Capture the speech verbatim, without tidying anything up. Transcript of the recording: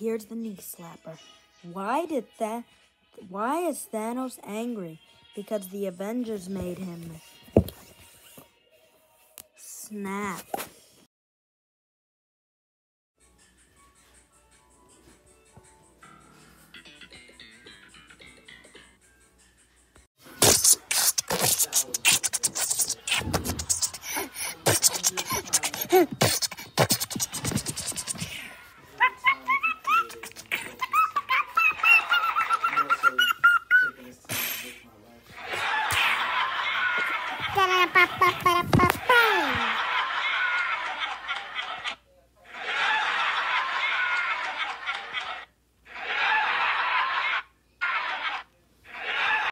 here's the knee slapper. Why did that? Why is Thanos angry? Because the Avengers made him. Snap. Ba-da-ba-ba-ba-ba-ba.